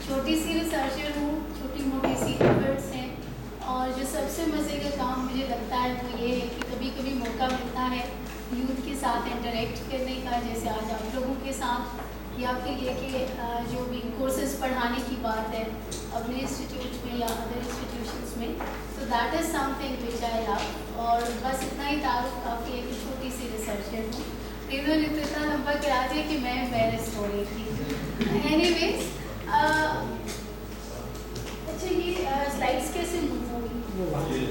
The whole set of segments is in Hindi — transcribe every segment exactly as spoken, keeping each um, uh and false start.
छोटी सी रिसर्चर हूँ, छोटी मोटी सी एफर्ट्स हैं, और जो सबसे मज़े का काम मुझे लगता है वो ये है कि कभी कभी मौका मिलता है यूथ के साथ इंटरेक्ट करने का, जैसे आज आप लोगों के साथ, या फिर ये कि जो भी कोर्सेज पढ़ाने की बात है अपने इंस्टीट्यूट में या अदर इंस्टीट्यूशंस में, तो that is something which I love. और बस इतना ही तारुफ काफ़ी है कि छोटी सी रिसर्चर हूँ। इन्होंने तो इतना लंबा करा दिया कि मैं एम्बैरेस हो रही थी। एनीवेज, अच्छा ये स्लाइड्स कैसे मूव होगी?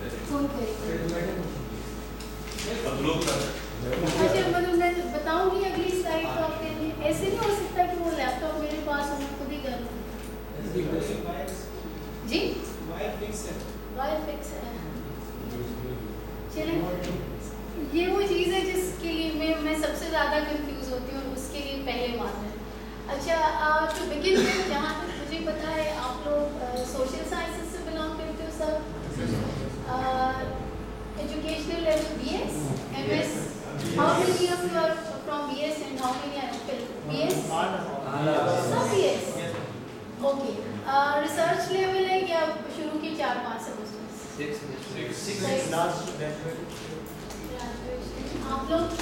अच्छा मतलब मैं बताऊंगी अगली स्लाइड तो आपके लिए। ऐसे नहीं हो सकता कि वो लैपटॉप मेरे पास हो मैं खुद ही कर लूँ। जी वायर फिक्स है, वायर फिक्स है। चलिए, ये वो चीज़ है जिसके लिए मैं मैं सबसे ज़्यादा कंफ्यूज होती हूँ, और उसके लिए पहले मात्र। अच्छा, तो बिगिन में जहाँ तक मुझे पता है आप लोग सोशल साइंसेज से बिलोंग करते हो सब, educational level B S, M S, how many of you are from B S and how many are B S? सब B S, okay. Research level है या शुरू के चार पाँच सेमेस्टर्स? आप लोग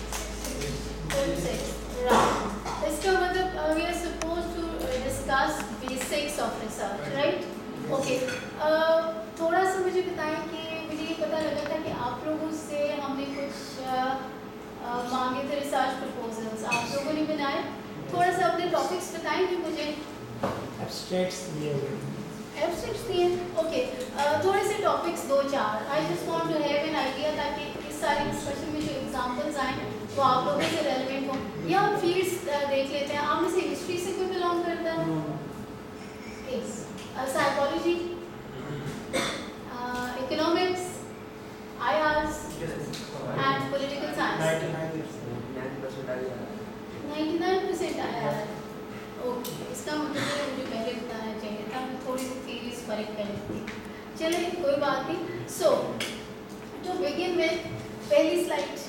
इसका मतलब we are suppose to discuss basics of research, right? Okay, थोड़ा सा मुझे बताएं कि मुझे ये पता लगा था कि आप लोगों से हमने कुछ uh, uh, मांगे थे रिसर्च प्रपोजल्स, आप लोगों ने बनाए। थोड़ा सा अपने टॉपिक्स बताएंगे मुझे? एब्स्ट्रैक्ट्स दिए हुए, एब्स्ट्रैक्ट्स दिए, ओके। थोड़े से टॉपिक्स दो चार, I just want to have an idea, ताकि इस सारे डिस्कशन में जो एग्जांपल्स आए वो आप लोगों से रेलेवेंट हो। या हम फील्ड्स देख लेते हैं। आप में से हिस्ट्री से कोई बिलोंग करता है? Psychology, economics, I Rs and political science? Ninety nine percent आया है। ओके, इसका मतलब है मुझे पहले बताना चाहिए था, मैं थोड़ी सी सीरीज फर्क कर लेती। चलिए कोई बात नहीं। सो टू बिगिन विद पहली स्लाइड,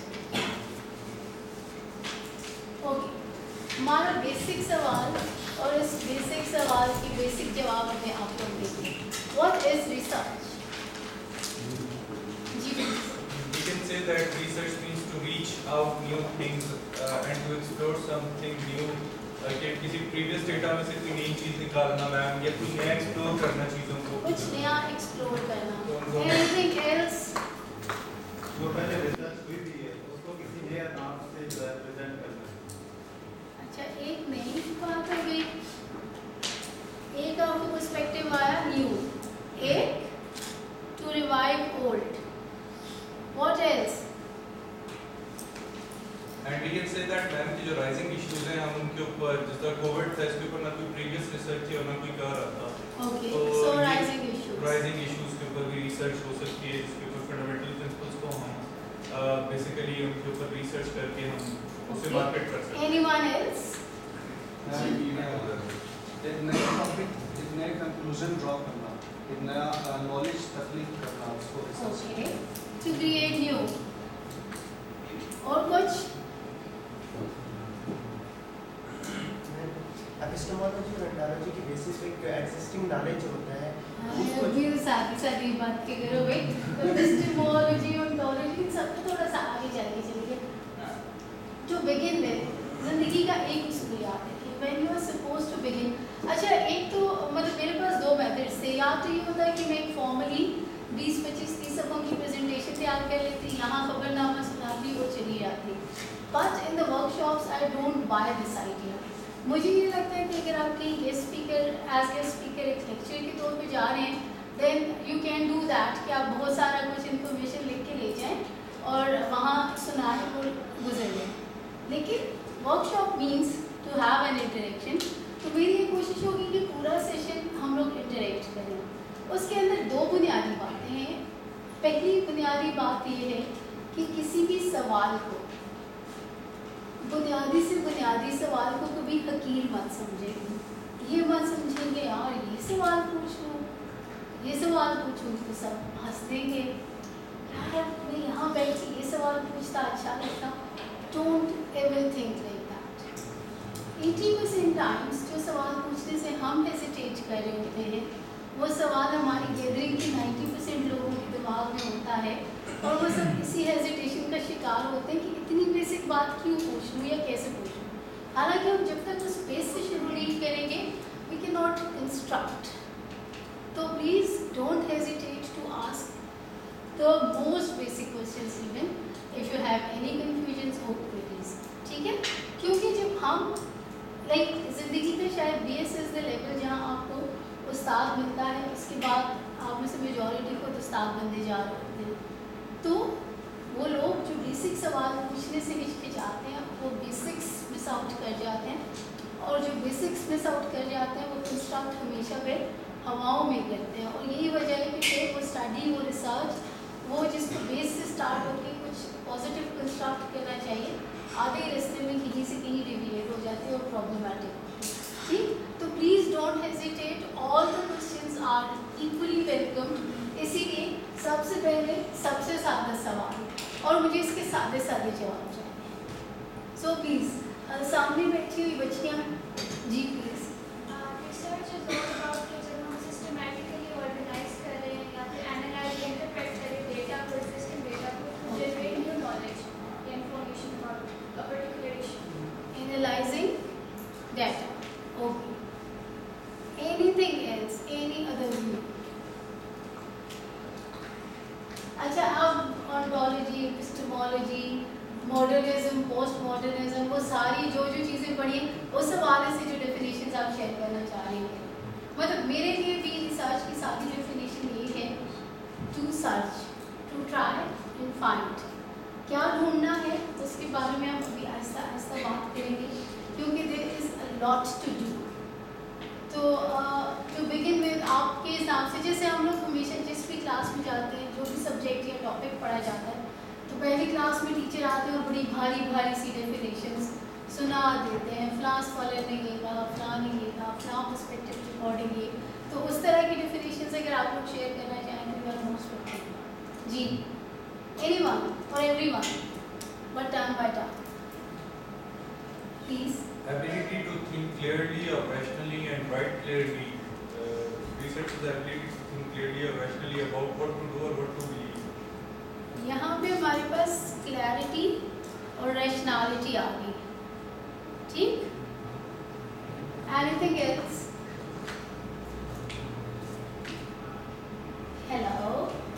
ओके। हमारा बेसिक सवाल, और इस बेसिक सवाल की बेसिक जवाब हमें आप लोग देंगे। What is research? जी, we can say that research means to reach out new things uh, and to explore something new. uh, कि किसी previous data में से कोई नई चीज निकालना मैम, या कुछ नया explore करना चीजों को, कुछ नया एक्सप्लोर करना। Anything else? जो पहले रिसर्च हुई भी है उसको किसी नए नाम से प्रेजेंट करना। अच्छा, एक नई बात हो गई, एक आपको पर्सपेक्टिव आया न्यू, एक to revive old. What else? and we can say that ma'am की जो rising issues हैं हम उनके ऊपर, जिस तरह कोविड था इसके ऊपर ना कोई previous research थी और ना कोई कर रहा था। ओके, तो सो ये राइजिंग इश्यूज, rising issues के ऊपर भी research हो सकती है, जिसके ऊपर fundamental principles को हम बेसिकली uh, उनके ऊपर research करके हम उसे मार्केट कर सकते हैं। Anyone else? एक नया टॉपिक, एक नया कंक्लूजन ड्रॉ करना, एक नया नॉलेज तख्लीक करना, उसको research. Okay, to create new. और कुछ? एपिस्टेमोलॉजी और एंटालॉजी की बेसिस पे एक एग्जिस्टिंग नॉलेज होता है, उसको भी साथ साथ ही बात के करो भाई। एपिस्टेमोलॉजी और एंटालॉजी सब तो थोड़ा सा आगे जाके चलिए। टू बिगिन विद, जिंदगी का एक उसूल याद है कि when you are suppose to begin. अच्छा, एक तो मतलब मेरे पास दो मेथड्स थे, या तो ये होता है कि मैं एक फॉर्मली बीस पच्चीस तीस सफ़ों की प्रेजेंटेशन तैयार कर लेती, यहाँ खबरनामा सुनाती और चली जाती। But in the workshops I don't buy this idea. मुझे ये लगता है कि अगर आप कहीं guest speaker as guest speaker एक लेक्चर के तौर पे जा रहे हैं, then you can do that कि आप बहुत सारा कुछ इन्फॉर्मेशन लिख के ले जाएं और वहाँ सुनाने को गुजर लें। लेकिन workshop means to have an interaction, तो मेरी ये कोशिश होगी कि पूरा सेशन हम लोग इंटरेक्ट करें। उसके अंदर दो बुनियादी बातें हैं। पहली बुनियादी बात ये है कि किसी भी सवाल को, बुनियादी से बुनियादी सवाल को कभी हकीर मत समझेंगे। ये मत समझेंगे यार ये सवाल पूछ लूँ, ये सवाल पूछूँ तो सब हंस देंगे, यार मैं यहाँ बैठी ये सवाल पूछता अच्छा लगता। Don't ever think like that. Eighty percent times जो सवाल पूछने से हम रहे होते हैं, वो सवाल हमारी गैदरिंग के नब्बे परसेंट लोगों के दिमाग में होता है और वो सब इसी हेजिटेशन का शिकार होते हैं कि इतनी बेसिक बात क्यों पूछ लूँ या कैसे पूछ लूँ। हालांकि हम जब तक उस बेस से शुरू नहीं करेंगे वी कैन नॉट इंस्ट्रक्ट। तो please don't hesitate to ask the most basic questions even if you have any confusions और क्वेरीज, ठीक है। क्योंकि जब हम लाइक like, ज़िंदगी में शायद B S is the level जहाँ आपको उस्ताद मिलता है, उसके बाद आप में से मेजॉरिटी को उस्ताद बनते जा रहे होते हैं। तो वो लोग जो बेसिक सवाल पूछने से हिचकिचाते हैं वो बेसिक्स मिस आउट कर जाते हैं और जो बेसिक्स मिस आउट कर जाते हैं वो कंस्ट्रक्ट हमेशा फिर हवाओं में करते हैं। और यही वजह है कि फिर वो स्टडी, वो रिसर्च, वो जिसको बेस से स्टार्ट होकर कुछ पॉजिटिव कंस्ट्रक्ट करना चाहिए, आधे रास्ते में कहीं से कहीं डिविएट हो जाती है और प्रॉब्लमेटिक होती है, ठीक। तो please don't hesitate, all the questions are equally welcome. इसीलिए सबसे पहले सबसे सादा सवाल और मुझे इसके सादे सादे जवाब चाहिए। सो प्लीज़ सामने बैठी हुई बच्चियाँ, जी please. Research is all about कि जब हम सिस्टमैटिकली ऑर्गेनाइज करें या फिर एनालाइज इंटरप्रेट करें डेटा को, एग्जिस्टिंग डेटा को, टू जनरेट न्यू नॉलेज या information about a particular issue. Analysing data, okay. Anything else, any other view? अच्छा, अब ontology, epistemology, modernism, post modernism, वो सारी जो जो चीज़ें पढ़ी हैं उस हवाले से जो डेफिनेशंस आप शेयर करना चाह रही हैं, मतलब मेरे लिए भी रिसर्च की सारी डेफिनेशन ये है, to search, to try and find. क्या ढूंढना है उसके बारे में हम अभी आहिस्ता आहिस्ता बात करेंगे क्योंकि there is a lot to do. तो टू बिगिन विद, आपके हिसाब से जैसे हम लोग हमेशा जिस भी क्लास में जाते हैं, जो भी सब्जेक्ट या टॉपिक पढ़ा जाता है, तो पहली क्लास में टीचर आते हैं और बड़ी भारी भारी सी डेफिनेशंस सुना देते हैं, फलां स्कॉलर ने ये कहा, फलां ने ये कहा, फलां पर्सपेक्टिव के अकॉर्डिंग ये। तो उस तरह की डेफिनेशंस अगर आप लोग शेयर करना चाहें तो यू आर मोस्ट वेलकम। जी, एनीवन और everyone, but turn by turn please. Ability to think clearly or rationally and write clearly. Uh, research is the ability to think clearly or rationally about what to do or what to believe. यहाँ पे हमारे पास क्लैरिटी और रैशनैलिटी आ गई, ठीक। Anything else? हेलो,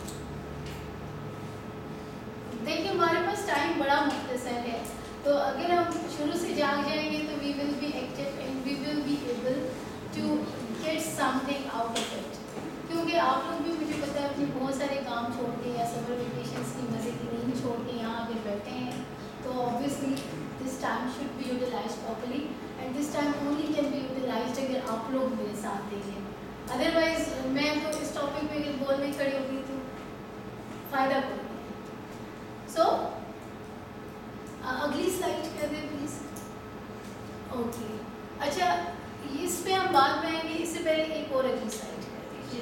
देखिए हमारे पास टाइम बड़ा मुख्तसर है, तो अगर हम शुरू से जाग जाएंगे तो we will be active and we will be able to get something out of it. क्योंकि आप लोग भी, मुझे पता है, अपने बहुत सारे काम छोड़ के या समर वेकेशंस की मज़े की नींद छोड़ के यहाँ अगर बैठे हैं तो obviously this time should be utilise properly and this time only can be utilise अगर आप लोग मेरे साथ देंगे। अदरवाइज मैं तो इस टॉपिक पे अगर बोलने खड़ी होगी तो फ़ायदा कोई नहीं। सो अगली स्लाइड कर दें प्लीज़। ओके, अच्छा इस पे हम बाद में आएंगे, इससे पहले एक और अगली स्लाइड कर दीजिए।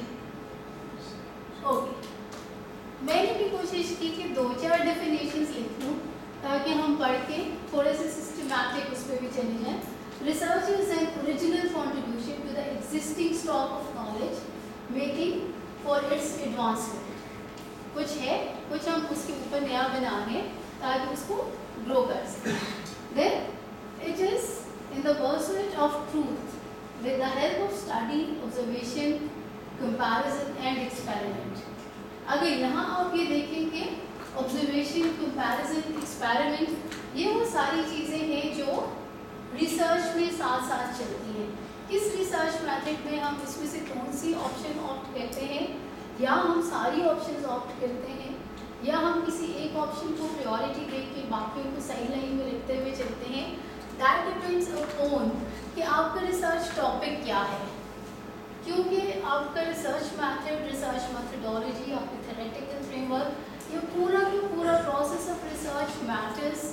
ओके, मैंने भी कोशिश की कि दो चार डेफिनेशंस लिख लूँ ताकि हम पढ़ के थोड़े से सिस्टमैटिक उस पर भी चले जाएँ। Research is an original contribution to the existing stock of knowledge making for its advancement. कुछ है, कुछ हम उसके ऊपर नया बना रहे हैं ताकि उसको ग्रो कर सकें। Then it is in the pursuit of truth with the help of study, observation, comparison and experiment. अगर यहाँ आप ये देखेंगे ऑब्जर्वेशन, कंपैरिजन, एक्सपेरिमेंट, ये वो सारी चीज़ें हैं जो रिसर्च में साथ साथ चलती हैं। किस रिसर्च मेथड में हम इसमें से कौन सी ऑप्शन ऑप्ट करते हैं, या हम सारी ऑप्शंस ऑप्ट करते हैं, या हम किसी एक ऑप्शन को प्रायोरिटी दे के बाकियों को सही लाइन में रखते हुए चलते हैं, दैट डिपेंड्स अपॉन कि आपका रिसर्च टॉपिक क्या है। क्योंकि आपका रिसर्च मैथड, रिसर्च मेथडोलॉजी, आपका थ्योरेटिकल फ्रेमवर्क, ये पूरा का पूरा process of research matters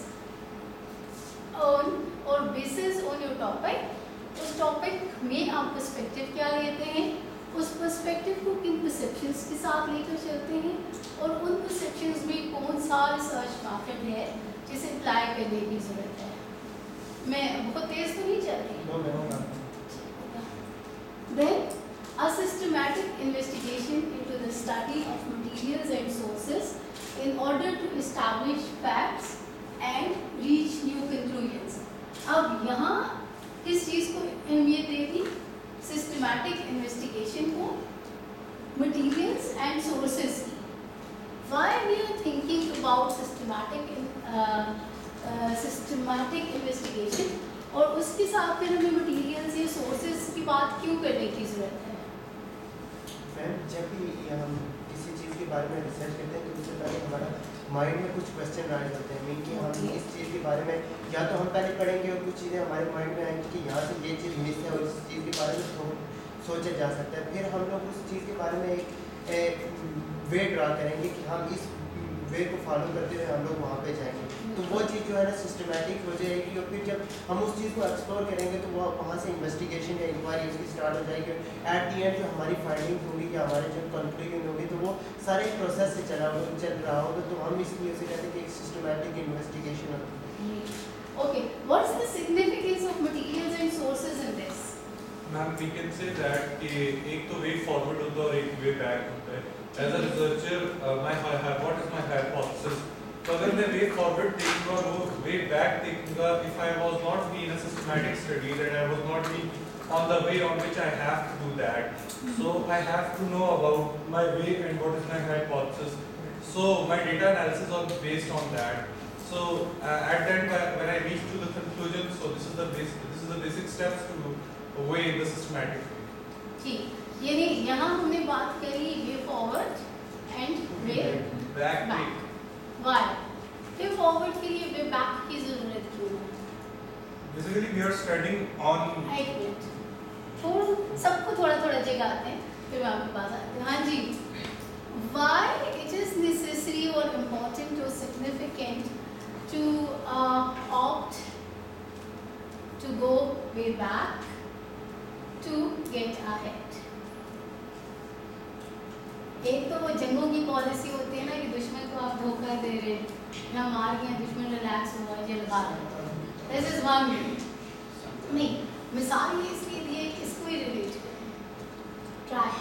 on और बेसिस ऑन योर टॉपिक। उस टॉपिक में आप पर्सपेक्टिव क्या लेते हैं, उस पर्सपेक्टिव को किन परसेप्शंस के साथ लेकर चलते हैं, और उन परसेप्शंस में कौन सा रिसर्च मैथड है जिसे अप्लाई करने की ज़रूरत है। मैं बहुत तेज़ तो नहीं चल रही। Then systematic investigation into the study of materials and sources in order to establish facts and reach new conclusions. अब यहाँ किस चीज़ को अहमियत दे दी? सिस्टमैटिक इन्वेस्टिगेशन को, मटीरियल्स एंड सोर्सेज की. Why we are thinking about systematic systematic investigation और उसके साथ फिर हमें मटीरियल्स या सोर्सेज की बात क्यों करने की ज़रूरत है? मैम जब भी हम किसी चीज़ के बारे में रिसर्च करते हैं तो उससे पहले हमारा माइंड में कुछ क्वेश्चन राइज होते हैं. मीन कि हम इस चीज़ के बारे में या तो हम पहले पढ़ेंगे और कुछ चीज़ें हमारे माइंड में आएंगी कि यहाँ से ये चीज़ मिस है और इस चीज़ के बारे में तो सोचा जा सकता है. फिर हम लोग उस चीज़ के बारे में एक वे ड्रा करेंगे कि हम इस वे को फॉलो करते हुए हम लोग वहाँ पे जाएंगे. तो वो चीज़ जो है ना सिस्टमैटिक हो जाएगी और फिर जब हम उस चीज़ को एक्सप्लोर करेंगे तो वो वहाँ से इन्वेस्टिगेशन या इंक्वायरी उसकी स्टार्ट हो जाएगी. एट दी एंड जो हमारी फाइंडिंग होगी या हमारे जो कंक्लूजन होगी तो वो सारे प्रोसेस से चला चल रहा होगा. तो हम इसलिए उसे कहते हैं कि एक सिस्टमैटिक इन्वेस्टिगेशन होती है. Okay, what's the significance of materials and sources in this? Ma'am we can say that कि एक तो वे फॉरवर्ड होता है और एक वे बैक होता है. As a researcher my what is my hypothesis. तो अगर मैं वे फॉरवर्ड देखूंगा और वो वे बैक देखूंगा, if I was not be in a systematic study that I was not be on the way on which I have to do that. So I have to know about my way and what is my hypothesis. So my data analysis is based on that. So uh, at that time when I reach to the conclusion, so this is the basic this is the basic steps to weigh the systematic way. ठीक, यानी यहाँ हमने बात करी way forward and way Back. Back. Why? Way forward के लिए वे बैक की जरूरत क्यों है? Basically we are studying on. एक मिनट, थोड़ा सबको थोड़ा थोड़ा जगह आते हैं फिर मैं आपके पास आती हूँ. हाँ जी. Why it is necessary or important or significant to uh, opt to go way back to get ahead? एक तो वो जंगों की पॉलिसी होती है ना कि दुश्मन को आप धोखा दे रहे हैं या मार गया, दुश्मन रिलैक्स हुआ, जेल बाहर. This is one. नहीं, मिसाल ये इसलिए दी है कि इसको ही रिलेट करें. ट्राई.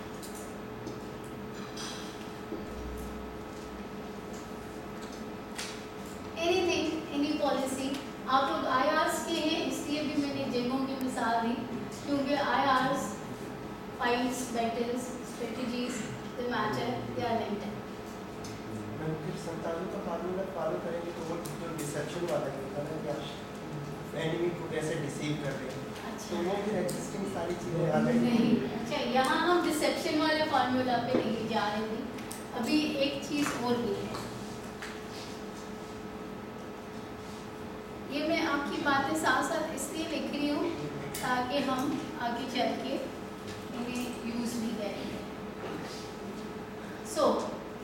Anything, any policy. आप लोग आई आर्स के हैं इसलिए भी मैंने जंगों की मिसाल दी क्योंकि I Rs fights, battles, strategies, the matter, they are linked. Ma'am फिर संतानों का फार्मूला फॉलो करेंगे तो वो जो डिसेप्शन वाला ही होता है ना कि एनिमी को कैसे डिसीव कर रहे हैं. तो वो फिर एग्जिस्टिंग सारी चीज़ें आ गई. नहीं, अच्छा यहाँ हम डिसेप्शन वाले फार्मूला पे नहीं जा रहे थे. अभी एक चीज़ और भी है. ये मैं आपकी बातें साथ साथ इसलिए लिख रही हूँ ताकि हम आगे चल के इन्हें यूज़ भी करेंगे. सो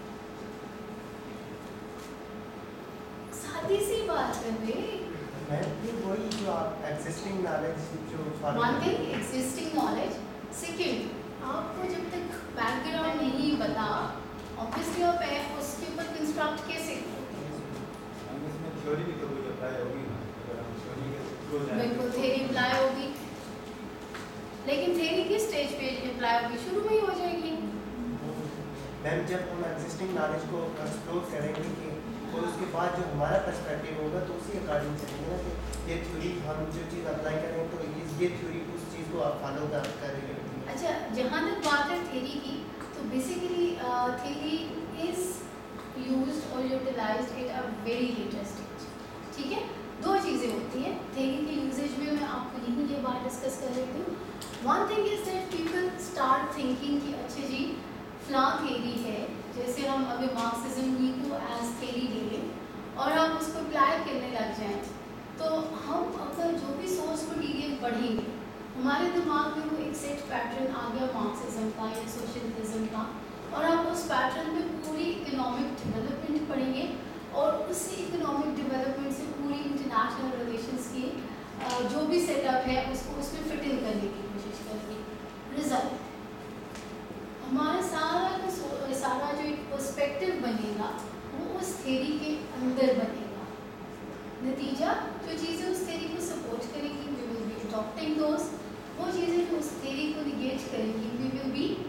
सादी सी बात है भाई. मैम ये वही जो आप एग्जिस्टिंग नॉलेज जो one thing existing knowledge. Second, आपको जब तक बैकग्राउंड नहीं बता ऑब्वियसली आप उसके ऊपर कंस्ट्रक्ट कैसे करोगे? हम इसमें थ्योरी भी तो कोई अप्लाई होगी ना. अगर हम थ्योरी के थ्रू जाएंगे बिल्कुल थ्योरी अप्लाई होगी, लेकिन थ्योरी किस स्टेज पे अप्लाई होगी? शुरू में ही हो जाएगी. मैम जब हम एग्जिस्टिंग नॉलेज को एक्सप्लोर करेंगे कि और उसके बाद जो हमारा पर्सपेक्टिव होगा तो उसी अकॉर्डिंग चलेंगे ना कि ये थ्योरी हम जो चीज़ अप्लाई करें तो ये थ्योरी उस चीज़ को आप फॉलो कर करेंगे. अच्छा, जहाँ तक बात है थ्योरी की, तो बेसिकली थ्योरी इज यूज्ड और utilised at a very later stage. ठीक है, दो चीज़ें होती हैं थ्योरी के यूजेज में. मैं आपको यही ये बात डिस्कस कर रही हूँ. One thing is that people start thinking कि अच्छा जी फ्ला थ्योरी है, जैसे हम अभी मार्क्सिज्म ही को एज थ्योरी ले लें और हम उसको अप्लाई करने लग जाएं, तो हम अगर जो भी सोर्स मटीरियल पढ़ेंगे हमारे दिमाग में वो एक सेट पैटर्न आ गया मार्क्सिज्म का या सोशलिज्म का, और हम उस पैटर्न में पूरी इकोनॉमिक डेवलपमेंट पढ़ेंगे और उसी इकोनॉमिक डेवलपमेंट से पूरी इंटरनेशनल रिलेशंस की जो भी सेटअप है उसको उसमें फिट इन करने की कोशिश करेंगे. रिजल्ट हमारा सारा का सारा जो एक पर्सपेक्टिव बनेगा वो उस थ्योरी के अंदर बनेगा. नतीजा जो चीज़ें उस थ्योरी को सपोर्ट करेंगी we will be adopting those. वो चीज़ें जो उस थ्योरी को निगेट करेंगी we will be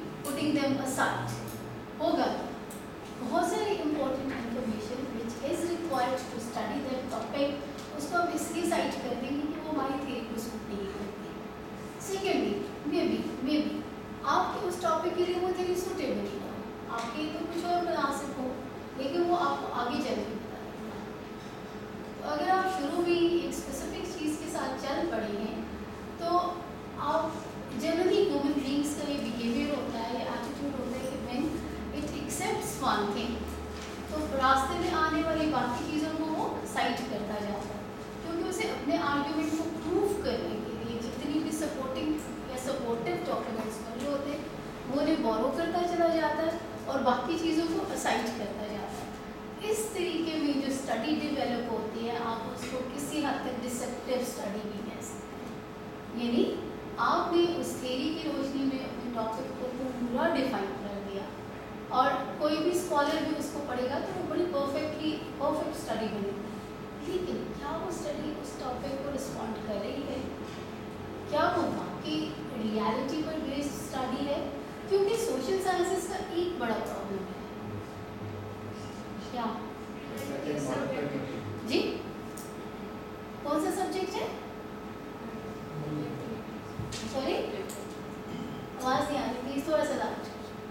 a side होगा बहुत सारी important information which is required to study that topic, उसको हम इसलिए साइट कर देंगे कि वो हमारी थ्योरी को सूट नहीं करती। Secondly, maybe maybe आपके उस टॉपिक के लिए वो थ्योरी सूटेबल नहीं हो, आपके तो कुछ और मुनासिब हो, लेकिन वो आपको आगे चल के बताएगा। तो अगर आप शुरू में एक स्पेसिफिक चीज़ के साथ चल पड़े हैं तो आप जनरली ह्यूमन बींग्स का ये बिहेवियर होता है, ये एटीट्यूड होता है कि when it accepts one thing तो रास्ते में आने वाली बाकी चीज़ों को वो साइट करता जाता है, क्योंकि उसे अपने आर्ग्यूमेंट को प्रूव करने के लिए जितनी भी सपोर्टिंग या सपोर्टिव डॉक्यूमेंट्स बने होते हैं वो उन्हें बोरो करता चला जाता है और बाकी चीज़ों को असाइट करता जाता है। इस तरीके में जो स्टडी डेवलप होती है आप उसको किसी हद तक डिसेप्टिव स्टडी भी कह सकते हैं, यानी आपने उस थ्योरी की रोशनी में अपने टॉपिक को पूरा डिफाइन कर दिया और कोई भी स्कॉलर भी उसको पढ़ेगा तो वो बड़ी परफेक्टली परफेक्ट स्टडी बनेगी। लेकिन क्या वो स्टडी उस टॉपिक को रिस्पॉन्ड कर रही है? क्या वो बाकी रियलिटी पर बेस्ड स्टडी है? क्योंकि सोशल साइंसेस का एक बड़ा प्रॉब्लम है क्या जी, कौन सा सब्जेक्ट है? सॉरी आवाज़ नहीं आ रही, प्लीज थोड़ा सा लाउड।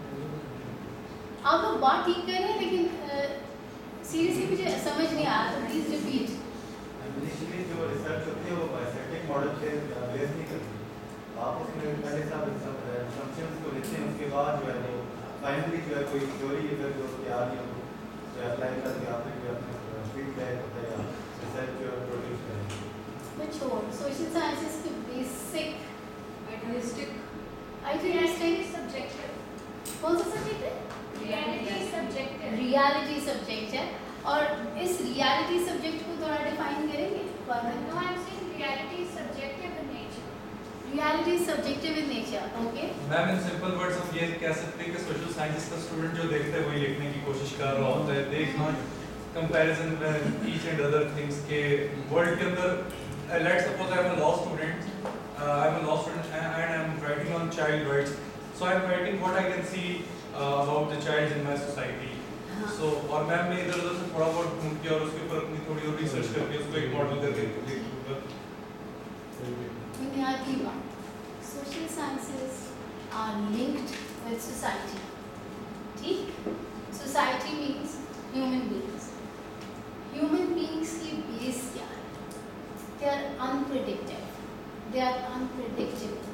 आप लोग बात ठीक कर रहे हैं लेकिन सीरियसली मुझे समझ नहीं आया, तो प्लीज रिपीट। इनिशियली जो रिसर्च होती है वो बायसेक्टिक मॉडल पे बेस नहीं करती, आप उसमें पहले सब असम्पशंस को लेते हैं, उसके बाद जो है वो फाइनली जो है कोई थ्योरी अगर जो तैयार नहीं हो तो अप्लाई करके आपने जो अपना फीडबैक होता है या रिसर्च जो प्रोड्यूस करेंगे। मैं छोड़ सोशल साइंसेस के बेसिक आइडियलिस्टिक आइडियलिस्टिक सब्जेक्ट कौन सा सब्जेक्ट है? रियलिटी सब्जेक्ट है। रियलिटी सब्जेक्ट है और इस रियलिटी सब्जेक्ट को थोड़ा डिफाइन करेंगे? No, I'm saying reality is subjective in nature. Reality subjective in nature, okay. Ma'am in simple words हम ये कह सकते हैं कि सोशल साइंसेस का स्टूडेंट जो देखता है वही लिखने की कोशिश कर रहा होता है, they not comparison with each and other things के वर्ल्ड के अंदर। Let's suppose I am a law student, I am a law student and I am writing on child rights, so I am writing what I can see about the child in my society. So और मैम ने इधर उधर से थोड़ा बहुत ढूंढ के और उसके ऊपर अपनी थोड़ी और रिसर्च करके उसको एक मॉडल करके लिखूंगा। बुनियादी बात, social sciences are linked with society, ठीक? Society means human beings. Human beings की बेस क्या है? They are unpredicted, they are unpredictable.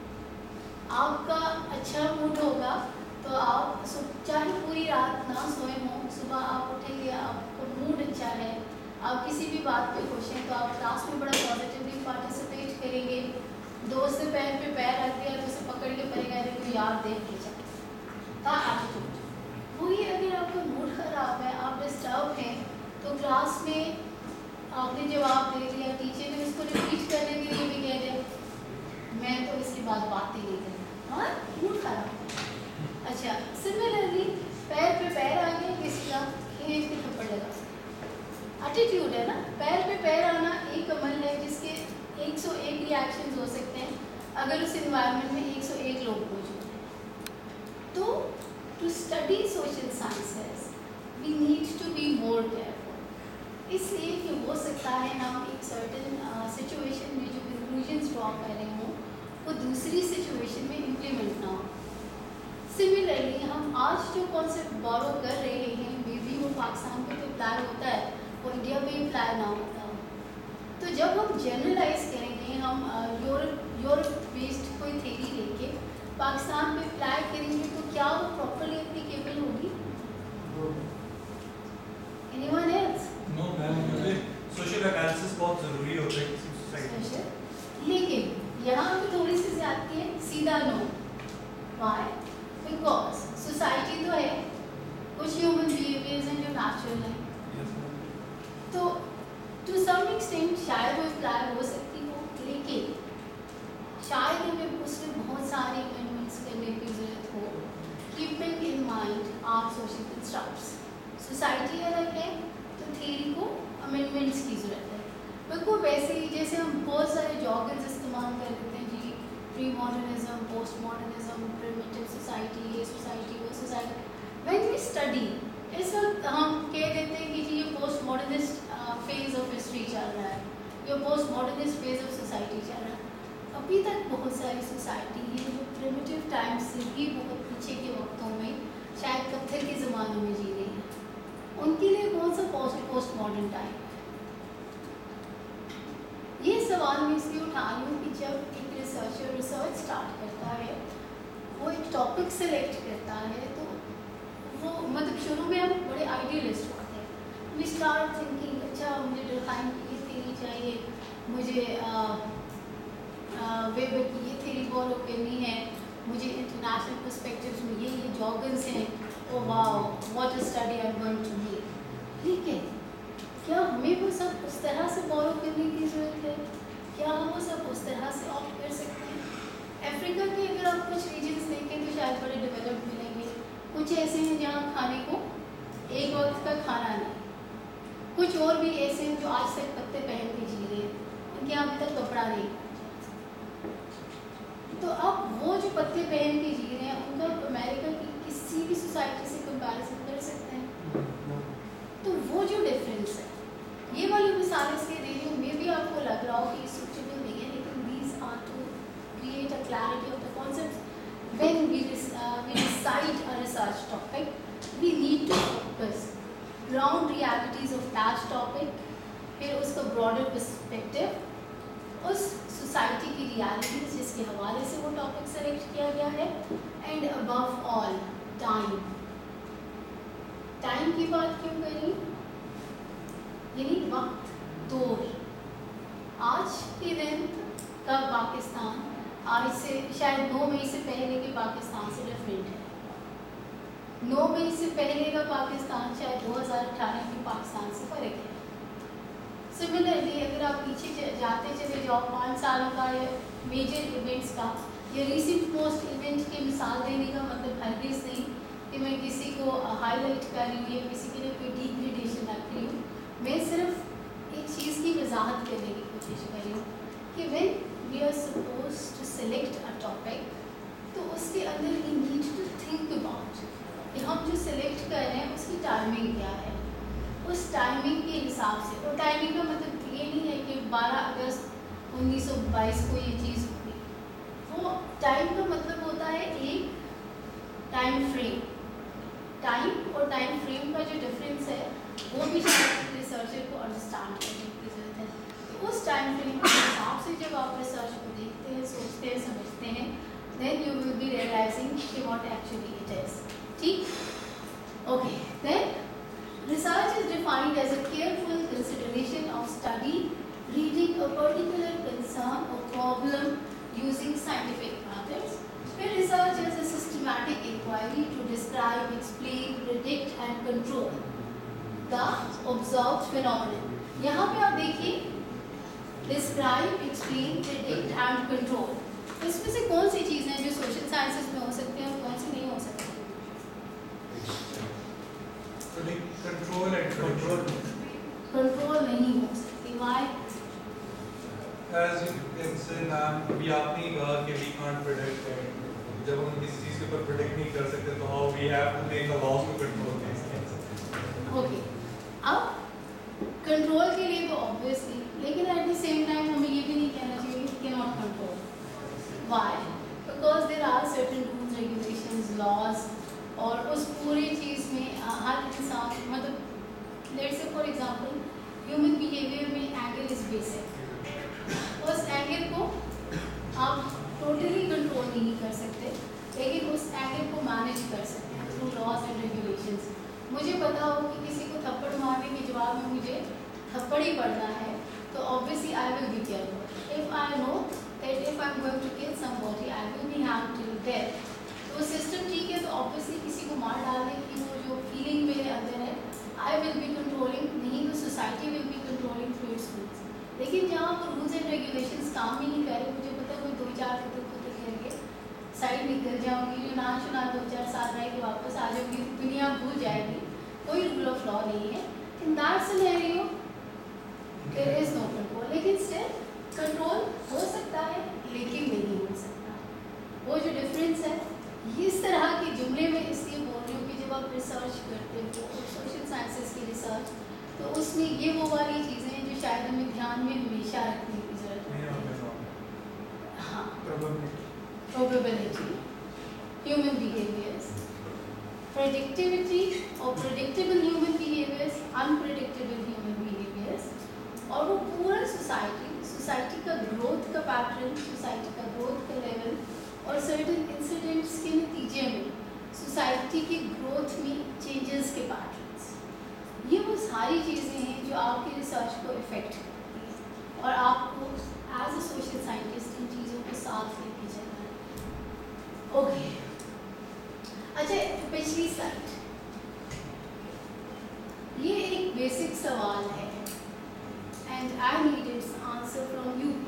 आपका अच्छा मूड होगा तो आप चाहे पूरी रात ना सोए हों, सुबह आप उठेंगे, आपका मूड अच्छा है, आप किसी भी बात पे खुश हैं तो आप क्लास में बड़ा पॉजिटिवली पार्टिसिपेट करेंगे। दोस्त से पैर पे पैर रख दिया तो उसे पकड़ के पड़ेगा तो यार देख के जा का एटीट्यूड। वही अगर आपका मूड ख़राब है, आप डिस्टर्ब हैं, तो क्लास में आपने जवाब दे दिया, टीचर ने उसको रिपीट करने के लिए भी कह दिया मैं तो इसके बाद बात ही नहीं करूँ और मूड ख़राब। अच्छा, सिमिलरली पैर पे पैर आ गए किसी का, खींच के थप्पड़ लगा, एटीट्यूड है ना। पैर पे पैर आना एक अमल है जिसके एक सौ एक रिएक्शंस हो सकते हैं अगर उस एनवायरनमेंट में एक सौ एक लोग मौजूद हैं। तो to study social sciences we need to be more careful, इसलिए कि हो सकता है हम एक सर्टेन सिचुएशन में जो कंक्लूजन्स ड्रॉ कर रहे हों वो दूसरी सिचुएशन में इम्प्लीमेंट ना हो। सिमिलरली हम आज जो कॉन्सेप्ट बोरो कर रहे हैं मे बी वो पाकिस्तान पे तो अप्लाई होता है और इंडिया में अप्लाई ना होता हो। तो जब हम जनरलाइज करेंगे, हम यूरोप यूरोप बेस्ड कोई थ्योरी लेके पाकिस्तान में अप्लाई करेंगे तो क्या वो प्रॉपर्ली एप्लीकेबल होगी? Anyone else? नो मैम, मुझे सोशल एनालिसिस बहुत ज़रूरी होता है किसी सोसाइटी। लेकिन यहाँ पे थोड़ी सी ज्यादती है, सीधा नो। वाई? बिकॉज सोसाइटी तो है, कुछ ह्यूमन बिहेवियर्स हैं जो नेचुरल हैं, तो टू सम एक्सटेंट शायद वो अप्लाई हो सकती हो, लेकिन शायद हमें उसमें बहुत सारे अमेंडमेंट्स करने की ज़रूरत हो, keeping in mind are social constructs. Society अलग है तो थ्योरी को अमेंडमेंट्स की ज़रूरत है। बिल्कुल वैसे ही जैसे हम बहुत सारे जॉगर्स इस्तेमाल कर लेते हैं जी, pre modernism, post modernism, primitive society, ये सोसाइटी चल रहा है, या post modernist phase of society चल रहा है। अभी तक बहुत सारी सोसाइटी है जो प्रिमिटिव टाइम से भी बहुत पीछे के वक्तों में, शायद पत्थर के ज़मानों में जी रही है, उनके लिए कौन सा पोस्ट पोस्ट मॉडर्न टाइम? ये सवाल मैं इसलिए उठा रही हूँ कि जब एक रिसर्चर रिसर्च स्टार्ट करता है, वो एक टॉपिक सेलेक्ट करता है, तो वो मतलब शुरू में हम बड़े आइडियलिस्ट होते हैं, वी स्टार्ट थिंकिंग अच्छा मुझे डरखाइन की ये थ्योरी चाहिए, मुझे वेबर की ये थ्योरी फॉलो करनी है, मुझे इंटरनेशनल पर्सपेक्टिव्स में ये ये जॉगन्स हैं, oh wow what a study I am going to make. ठीक है, क्या हमें वो सब उस तरह से फॉलो करने की ज़रूरत है? क्या हम वो सब उस तरह से ऑप्ट कर सकते हैं? अफ्रीका के अगर आप कुछ रीजन्स देखें तो शायद बड़े डेवलप्ड मिलेंगे, कुछ ऐसे हैं जहाँ खाने को एक वक्त का खाना नहीं, कुछ और भी ऐसे हैं जो आज तक पत्ते पहन के जी रहे हैं, उनके यहाँ अभी तक कपड़ा नहीं। तो अब वो जो पत्ते पहन के जी रहे हैं उनका अमेरिका की किसी भी सोसाइटी से कंपैरिजन कर सकते हैं? तो वो जो डिफरेंस है, ये वाली मिसाल इसलिए दे रही हूँ, मे भी आपको लग रहा हो कि सूटेबल नहीं है, लेकिन these are to create a clarity of the concepts when we, uh, we decide a research topic. We need to focus ground realities of that topic, फिर उसका broader perspective, उस society की realities जिसके हवाले से वो topic select किया गया है, and above all time. Time की बात क्यों करी? यानी वक्त, दौर। आज के दिन का पाकिस्तान आज से शायद नौ मई से पहले के पाकिस्तान से डिफरेंट है। नौ मई से पहले का पाकिस्तान शायद दो हज़ार अठारह के पाकिस्तान से फर्क है। सिमिलरली अगर आप पीछे जाते चले जाओ पाँच सालों का या मेजर इवेंट्स का या रिसेंट मोस्ट इवेंट की मिसाल देने का मतलब हरगिज़ नहीं कि मैं किसी को हाईलाइट कर रही हूँ या किसी के लिए कोई डिग्रेडेशन रख रही हूँ, मैं सिर्फ एक चीज़ की वजाहत करने की कोशिश कर रही हूँ कि when we are supposed to select a topic, तो उसके अंदर we need to think about कि हम जो सेलेक्ट कर रहे हैं उसकी टाइमिंग क्या है, उस टाइमिंग के हिसाब से। और टाइमिंग का मतलब ये नहीं है कि बारह अगस्त उन्नीस सौ बाईस को ये चीज़ होगी, वो टाइम का मतलब होता है एक टाइम फ्रेम। टाइम और टाइम फ्रेम का जो डिफरेंस है वो भी शायद रिसर्चर को अंडरस्टैंड करने की ज़रूरत है। तो उस टाइम फ्रेम के हिसाब से जब आप रिसर्च को देखते हैं, सोचते हैं, समझते हैं, then you will be realizing कि व्हाट एक्चुअली इट इज। ठीक, okay. Then research is defined as a careful consideration of study reading a particular concern और प्रॉब्लम यूजिंग साइंटिफिक मेथड्स। फिर research is a systematic inquiry to describe, explain, predict and control the observed phenomenon. यहाँ पे आप देखिए describe, explain, predict and control. इसमें से कौन सी चीज़ें हैं जो सोशल साइंसेस में हो सकती हैं और कौन सी नहीं हो सकती? कंट्रोल एंड कंट्रोल कंट्रोल नहीं हो सकती। Why? As you can say, ma'am अभी आपने ही कहा कि we can't predict it. जब हम किसी चीज़ के ऊपर predict नहीं कर सकते तो how we have to make a laws to control these things. Okay, अब कंट्रोल के लिए तो ऑब्वियसली, लेकिन एट द सेम टाइम हमें ये भी नहीं कहना चाहिए कि can not control. Why? Because there are certain rules, regulations, laws, और उस पूरी चीज़ में हर इंसान मतलब let's say for example human behavior में एंगर इज बेसिक। उस एंगर को आप टोटली कंट्रोल नहीं कर सकते, लेकिन उस एंगर को मैनेज कर सकते हैं थ्रू लॉज एंड रेगुलेशंस। मुझे पता हो कि किसी को थप्पड़ मारने के जवाब में मुझे थप्पड़ ही पड़ना है, तो obviously I will be careful. If I know that if I am going to kill somebody I will be harm till death, तो सिस्टम ठीक है, तो ऑब्वियसली किसी को मार डालने की वो जो फीलिंग मेरे अंदर है आई विल बी कंट्रोलिंग, नहीं तो society will be controlling through its rules. लेकिन जहाँ वो रूल्स एंड रेगुलेशंस काम ही नहीं कर रहे, मुझे पता है कोई दो चार कुत्ते कुत्ते करके साइड निकल जाऊँगी, जो ना चुना दो चार साल रह के वापस आ जाऊँगी, दुनिया भूल जाएगी, कोई रूल ऑफ लॉ नहीं है। In that scenario there is no control. लेकिन स्टिल कंट्रोल हो सकता है, लेकिन नहीं हो सकता। वो जो डिफरेंस है, इस तरह के जुमले में इसलिए बोल रही हूँ कि जब आप रिसर्च करते हो सोशल साइंसेस की रिसर्च, तो उसमें ये वो वाली चीज़ें हैं जो शायद हमें ध्यान में हमेशा रखने की ज़रूरत नहीं, है। हमें not। हाँ, probability probability, human behaviors, predictivity or predictable human behaviors, unpredictable human behaviors, और वो पूरा सोसाइटी सोसाइटी का ग्रोथ का पैटर्न, सोसाइटी का ग्रोथ का लेवल और सर्टेन इंसिडेंट्स के नतीजे में सोसाइटी के ग्रोथ में चेंजेस के पैटर्न्स, ये वो सारी चीज़ें हैं जो आपकी रिसर्च को इफ़ेक्ट करती हैं और आपको एज अ सोशल साइंटिस्ट इन चीज़ों को साथ लेके चलना है। ओके, अच्छा, पिछली स्लाइड, ये एक बेसिक सवाल है and I need its answer from you.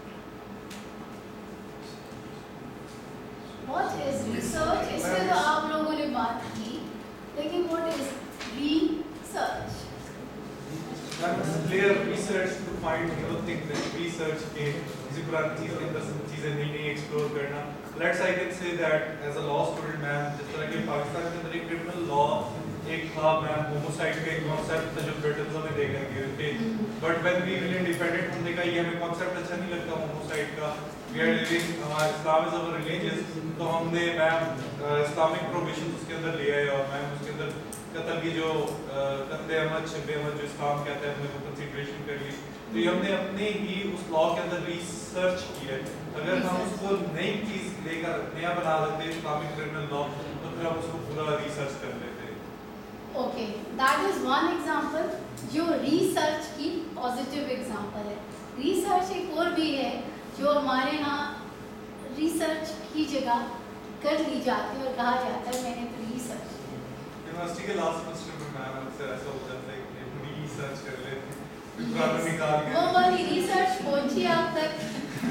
What is research? इससे तो आप लोगों ने बात की, लेकिन what is research? That was clear research to find new things that research के किसी पुरानी चीज़ के अंदर चीज़ें नई नई एक्सप्लोर करना। Let's I can say that as a law student ma'am, जिस तरह के पाकिस्तान के अंदर एक क्रिमिनल लॉ एक था मैम, होमोसाइड का एक कॉन्सेप्ट था जो ब्रिटेन में देखा गया थे, but when we will independent होने का ये हमें कॉन्सेप्ट अच्छा नहीं लगता होमोसाइड का। वी आर लिविंग, हमारा इस्लाम इज अवर रिलीजियस, तो हमने मैम इस्लामिक प्रोविजन उसके अंदर ले आए और मैम उसके अंदर कत्ल की जो कत्ले अहमद शब्बे अहमद जो इस्लाम कहता है हमने वो कंसीडरेशन कर ली। तो ये हमने अपने ही उस लॉ के अंदर रिसर्च की है। अगर हम उसको नई चीज़ लेकर नया बना देते इस्लामिक क्रिमिनल लॉ, तो फिर हम उसको पूरा रिसर्च कर लेते। Okay, that is one example जो रिसर्च की पॉजिटिव एग्जांपल है। रिसर्च एक और भी है जो हमारे यहाँ रिसर्च की जगह कर ली जाती है और कहा जाता है मैंने तो रिसर्च। यूनिवर्सिटी के लास्ट सेमेस्टर में मैम अक्सर ऐसा हो जाता है कि रिसर्च कर लेते हैं, पुराना निकाल के वो वाली रिसर्च पहुंची आप तक।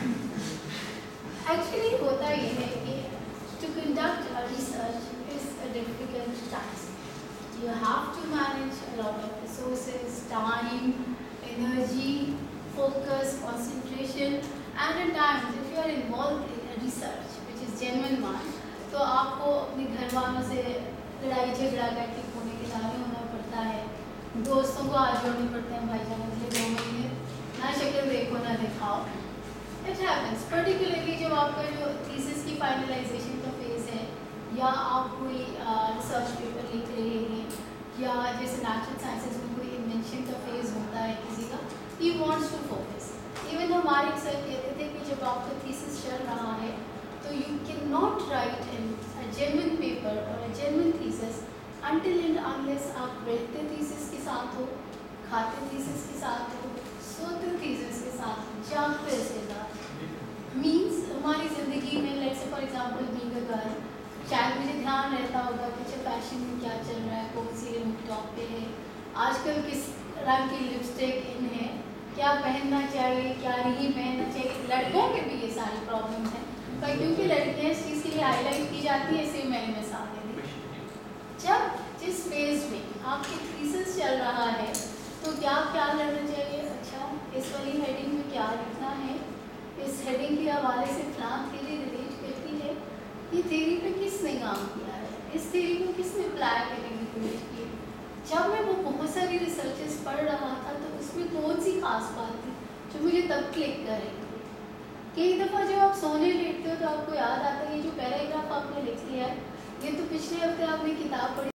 एक्चुअली होता ये है कि to conduct a research is a difficult task. You have to manage a lot of resources, time, energy, focus, concentration, and at times if you are involved in a research which is genuine one, तो आपको अपने घर वालों से लड़ाई झगड़ा करके खोने के लाने होना पड़ता है, दोस्तों को हाथ जोड़ने पड़ते हैं, भाई जान मुझे दो महीने ना शक्ल देखो ना दिखाओ। It happens, particularly जब आपका जो थीसिस की फाइनलाइजेशन का फेज है या आप कोई रिसर्च पेपर लिख रहे हैं या जैसे नेचुरल साइंसेज में कोई इन्वेंशन का फेज होता है किसी का, he wants to focus. Even हमारे सर कहते थे कि जब आपका थीसिस चल रहा है तो you can not write in a genuine paper और a genuine thesis until and unless आप रहते थीसिस के साथ हो, खाते थीसिस के साथ हो, सोते थीसिस के साथ हो, जागते इसके साथ। मीन्स हमारी ज़िंदगी में let's say for example being a girl, शायद मुझे ध्यान रहता होगा कि अच्छा फैशन में क्या चल रहा है, कौन सी लुक टॉप पे है, आजकल किस रंग की लिपस्टिक इन है, क्या पहनना चाहिए क्या नहीं पहनना चाहिए। लड़कों के भी ये सारी प्रॉब्लम्स हैं, पर क्योंकि लड़कियाँ इस चीज़ के लिए हाईलाइट की जाती है इसलिए मैंने मिसाल दे दी। जब जिस फेज में आपकी थीसिस चल रहा है तो क्या क्या करना चाहिए, अच्छा इस वाली हेडिंग में क्या लिखना है, इस हेडिंग के हवाले से फलां थ्योरी रिलेट करती है, ये थ्योरी पे किसने काम किया है, इस थ्योरी को किसने अप्लाई करने की कोशिश की। जब मैं वो बहुत सारी रिसर्चेस पढ़ रहा था तो उसमें कौन सी खास बात थी जो मुझे तब क्लिक कर रही थी। कई दफ़ा जब आप सोने लेटते हो तो आपको याद आता है ये जो पैराग्राफ आपने लिख लिया है ये तो पिछले हफ्ते आपने किताब पढ़ी